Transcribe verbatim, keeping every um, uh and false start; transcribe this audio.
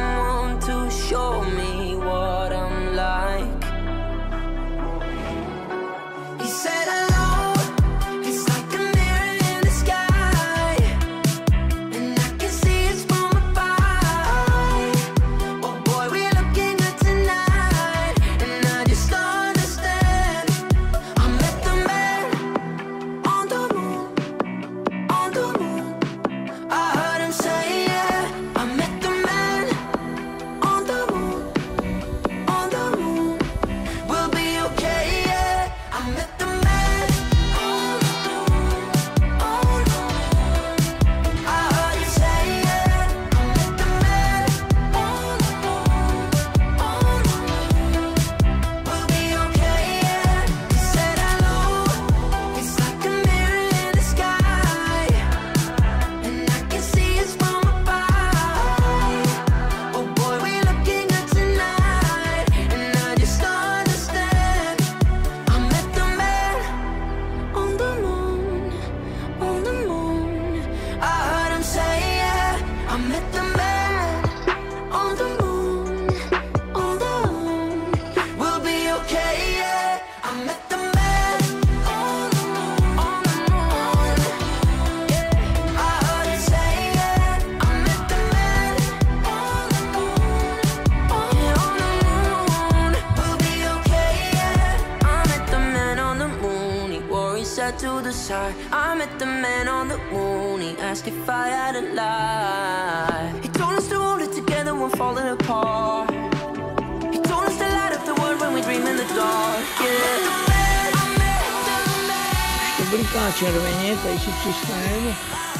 someone to show me what I'm like. He said hello, it's like a mirror in the sky, and I can see it's from afar. Oh boy, we're looking good tonight, and I just don't understand. I met the man on the moon, on the moon. I heard him say yeah. I met the man on the moon, on the moon. We'll be okay, yeah. I met the man on the moon, on the moon. I heard him say yeah. I met the man on the moon, on the moon. We'll be okay, yeah. He said hello, it's like a mirror in the sky, and I can see it's from afar. Oh boy, we're looking good tonight, and I just don't understand. I met the man on the moon, on the moon. I heard him say yeah. I met the man on the moon, on the moon. We'll be okay, yeah. I met the man on the moon, on the moon. Yeah, I heard him say yeah. I met the man on the moon, yeah, on the moon. We'll be okay, yeah. I met the man on the moon. He wore his hat to the side. I met the man on the moon. He asked if I had a life. He told us to hold it together when falling apart. He told us to light up the world when we dream in the dark. Yeah. I met the man, I met the man. Dobrý červeně, tady si přistaneme.